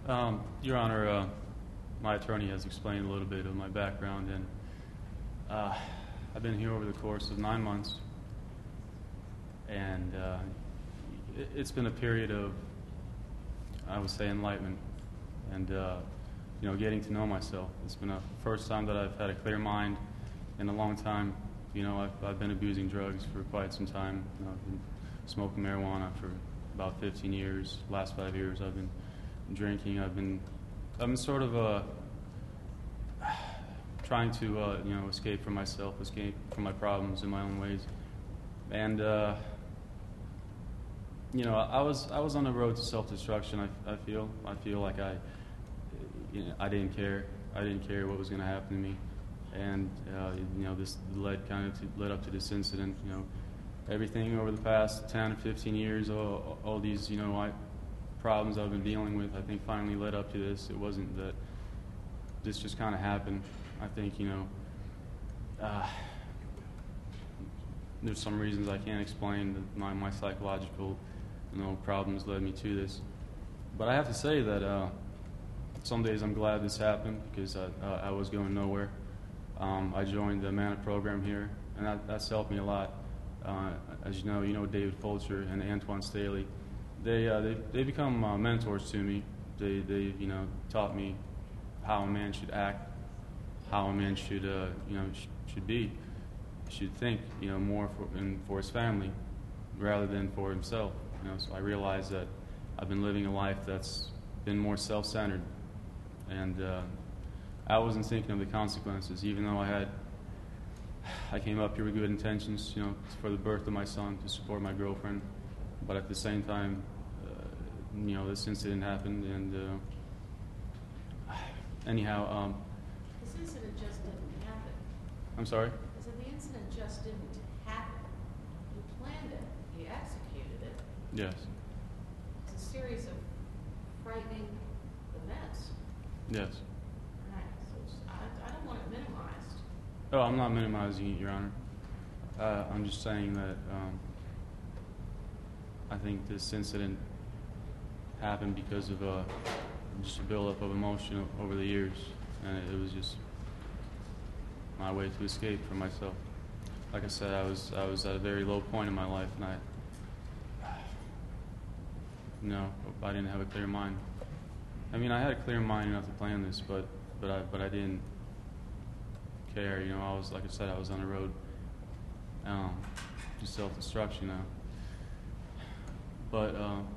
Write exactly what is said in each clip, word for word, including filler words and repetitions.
Um, Your Honor, uh, my attorney has explained a little bit of my background, and uh, I've been here over the course of nine months, and uh, it, it's been a period of, I would say, enlightenment, and uh, you know, getting to know myself. It's been the first time that I've had a clear mind in a long time. You know, I've, I've been abusing drugs for quite some time. You know, I've been smoking marijuana for about fifteen years. Last five years, I've been drinking. I've been, I've been sort of uh, trying to, uh, you know, escape from myself, escape from my problems in my own ways. And uh, you know, I was, I was on the road to self-destruction. I, I feel, I feel like I, you know, I didn't care. I didn't care what was going to happen to me. And uh, you know, this led kind of to, led up to this incident. You know, everything over the past ten or fifteen years, all, all these, you know, I, problems I've been dealing with, I think finally led up to this. It wasn't that this just kind of happened. I think, you know, uh, there's some reasons I can't explain that my, my psychological, you know, problems led me to this. But I have to say that uh, some days I'm glad this happened because I, uh, I was going nowhere. Um, I joined the MANA program here, and that, that's helped me a lot. Uh, as you know, you know David Fulcher and Antoine Staley. They uh, they they become uh, mentors to me. They they you know taught me how a man should act, how a man should uh, you know sh- should be, should think you know more for in, for his family rather than for himself. You know, so I realized that I've been living a life that's been more self-centered, and uh, I wasn't thinking of the consequences, even though I had. I came up here with good intentions, you know, for the birth of my son, to support my girlfriend, but at the same time, uh, you know, this incident happened, and uh, anyhow. Um, this incident just didn't happen. I'm sorry? I said the incident just didn't happen. You planned it, you executed it. Yes. It's a series of frightening events. Yes. Right. So it's, I, I don't want it minimized. Oh, I'm not minimizing it, Your Honor. Uh, I'm just saying that um, I think this incident happened because of uh, just a buildup of emotion over the years, and it was just my way to escape from myself. Like I said, I was I was at a very low point in my life, and I, no, I didn't have a clear mind. I mean, I had a clear mind enough to plan this, but but I but I didn't. Care, you know, I was, like I said, I was on the road um, to self-destruction now. But, uh,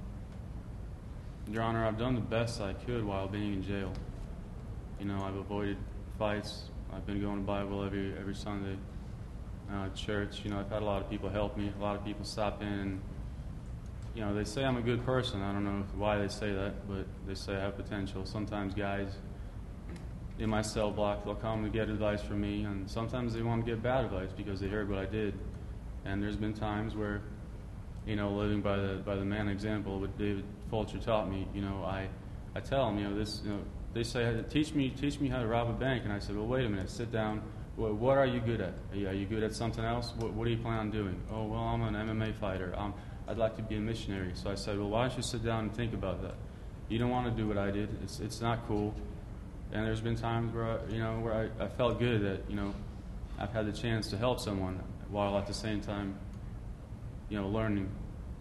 Your Honor, I've done the best I could while being in jail. You know, I've avoided fights. I've been going to Bible every every Sunday. Uh, church, you know, I've had a lot of people help me. A lot of people stop in and, you know, they say I'm a good person. I don't know why they say that, but they say I have potential. Sometimes guys in my cell block, they'll come to get advice from me, and sometimes they want to get bad advice because they heard what I did. And there's been times where, you know, living by the by the man example, what David Fulcher taught me, you know, I, I tell them, you know, this, you know, they say, teach me, teach me how to rob a bank, and I said, well, wait a minute, sit down. Well, what are you good at? Are you, are you good at something else? What, what do you plan on doing? Oh, well, I'm an M M A fighter. Um, I'd like to be a missionary. So I said, well, why don't you sit down and think about that? You don't want to do what I did. It's it's not cool. And there's been times where, I, you know, where I, I felt good that, you know, I've had the chance to help someone while at the same time, you know, learning.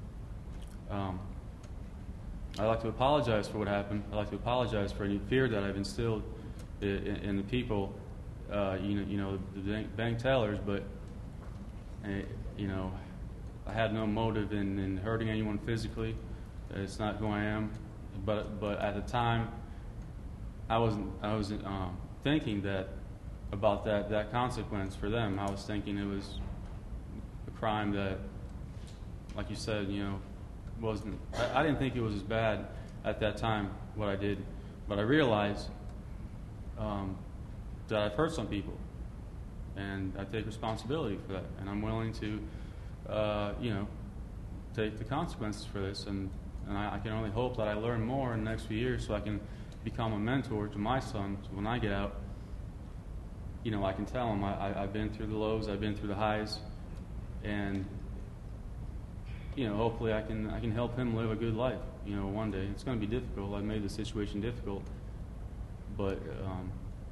Um, I'd like to apologize for what happened. I'd like to apologize for any fear that I've instilled in, in, in the people, uh, you know, you know, the bank, bank tellers. But, uh, you know, I had no motive in, in hurting anyone physically. It's not who I am. But but at the time, I wasn't. I wasn't um, thinking that about that, that consequence for them. I was thinking it was a crime that, like you said, you know, wasn't. I, I didn't think it was as bad at that time what I did, but I realized um, that I've hurt some people, and I take responsibility for that, and I'm willing to, uh, you know, take the consequences for this, and and I, I can only hope that I learn more in the next few years so I can become a mentor to my son. So when I get out, you know, I can tell him I, I, I've been through the lows, I've been through the highs, and you know, hopefully I can I can help him live a good life. you know, one day. It's going to be difficult. I made the situation difficult, but um,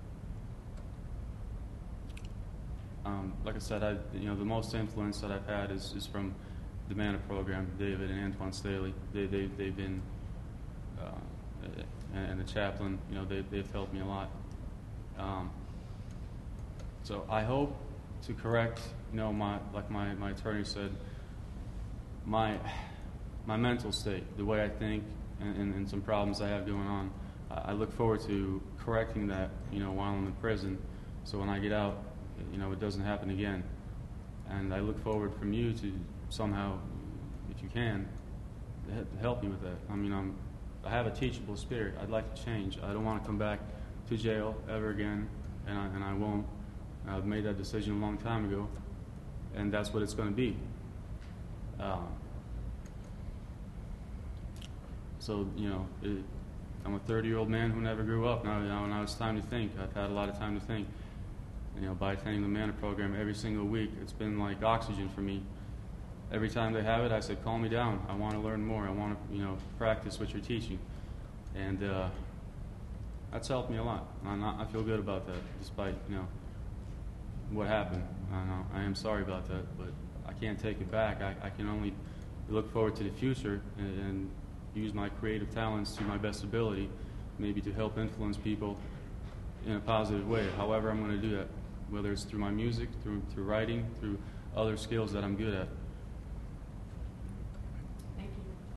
um, like I said, I you know the most influence that I've had is, is from the MANA program, David and Antoine Staley. They they they've been uh, and, and the chaplain. You know, they they've helped me a lot. Um, so I hope to correct, you know, my like my, my attorney said, my my mental state, the way I think, and, and, and some problems I have going on. I, I look forward to correcting that, you know, while I'm in prison, so when I get out, you know, it doesn't happen again. And I look forward from you to somehow, if you can, to help me with that. I mean, I'm I have a teachable spirit. I'd like to change. I don't want to come back to jail ever again, and I, and I won't. I've made that decision a long time ago, and that's what it's going to be. Um, so, you know, it, I'm a thirty-year-old man who never grew up. Now, now, now it's time to think. I've had a lot of time to think. You know, by attending the MANA program every single week, it's been like oxygen for me. Every time they have it, I said, calm me down. I want to learn more. I want to, you know, practice what you're teaching. And uh, that's helped me a lot. I'm not, I feel good about that, despite, you know, what happened. I know I am sorry about that, but I can't take it back. I, I can only look forward to the future and, and use my creative talents to my best ability, maybe to help influence people in a positive way. However I'm going to do that, whether it's through my music, through through writing, through other skills that I'm good at.